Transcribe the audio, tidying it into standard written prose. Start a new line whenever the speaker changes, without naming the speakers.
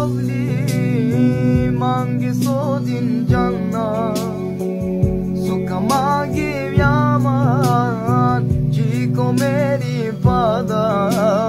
lovely mangi so din janna sukamagi yaman ji ko meri pada